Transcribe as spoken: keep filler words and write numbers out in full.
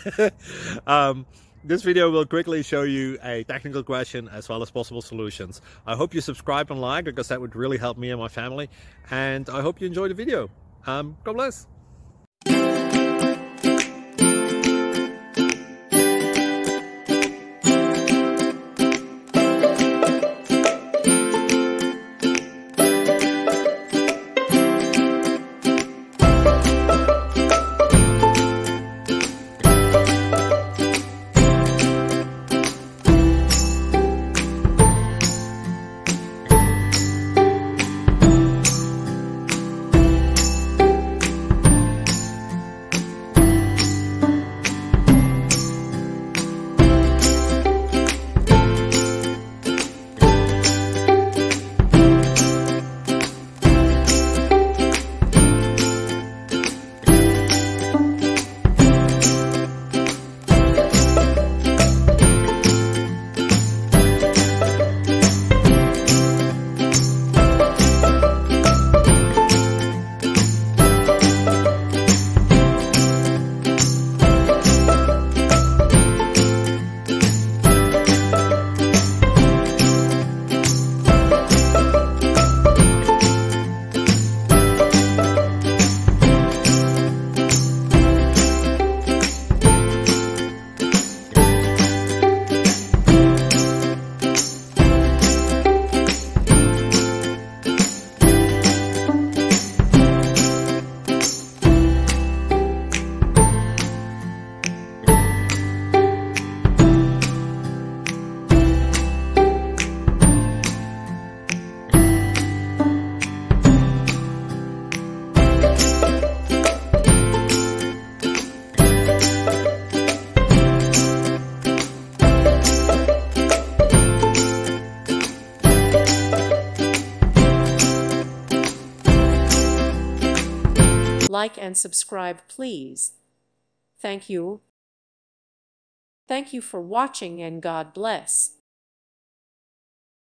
um, this video will quickly show you a technical question as well as possible solutions. I hope you subscribe and like, because that would really help me and my family. And I hope you enjoy the video. Um, God bless. Like and subscribe, please. Thank you. Thank you for watching, and God bless.